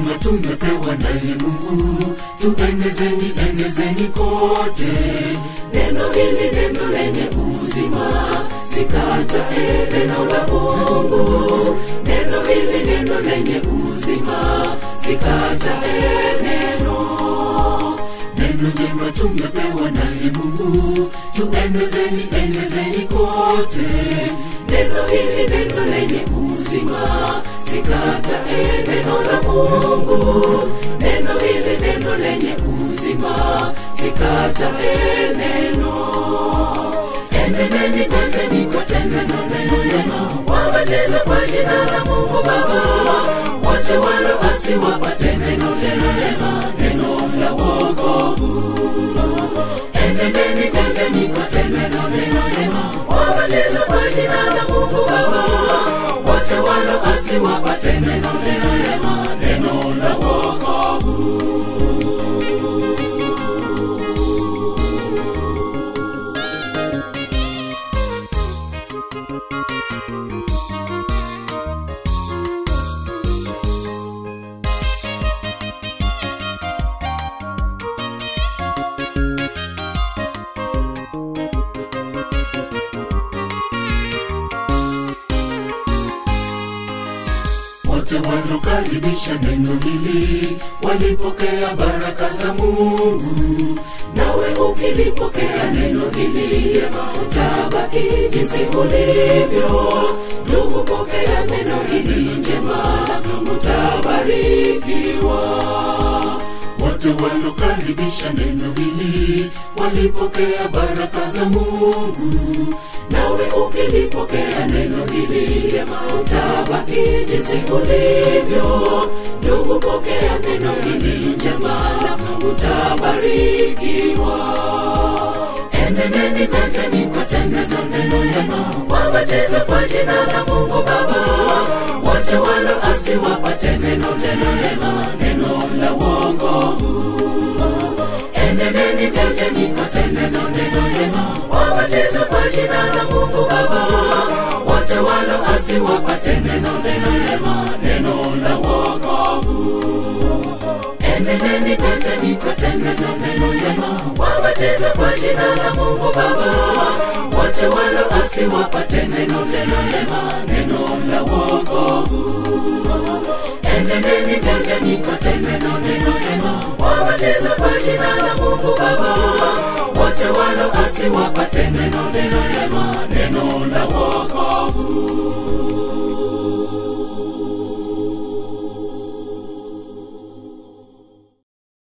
njema tumepewa naye Mungu, tuenezeni enezeni kote. Neno hili neno lenye uzima, sikatae neno la Mungu. Neno hili neno lenye uzima, sikatae neno. Neno njema tumepewa naye Mungu, tuenezeni enezeni kote. Neno hili neno lenye uzima, sikatae neno la Mungu. Neno hili neno lenye uzima, sikatae neno. Eneneni kote nikotengezo neno lema, wabatize kwa jina la Mungu Baba. Wote walioasi wapate neno lema, neno la wokovu. Eneneni kote nikotengezo neno lema, wabatize kwa jina la Mungu Baba. Wote walioasi wapate neno lema, neno la wokovu. Wote walokaribisha neno hili walipokea baraka za Mungu. Nawe ukilipokea neno hili, utabaki jinsi ulivyo. Ndugu, pokea neno hili njema, utabarikiwa. Wote walokaribisha neno hili walipokea baraka za Mungu. Nawe ukilipokea neno hili, utabaki jinsi ulivyo. Ndugu, pokea neno hili njema, utabarikiwa. Eneneni kote nikotengezo neno lema, wabatize kwa jina la Mungu Baba. Wote walioasi wapate neno lema, neno la wokovu. Eneneni kote nikotengezo neno lema, wabatize kwa jina la Mungu Baba. Wote walioasi wapate neno lema, neno la wokovu. Eneneni kote nikotengezo neno lema, wabatize kwa jina la Mungu Baba. Wote walioasi wapate neno lema, neno la wokovu. Eneneni kote nikotengezo neno lema, wabatize kwa jina la Mungu Baba. Wote walioasi wapate neno lema, neno la wokovu.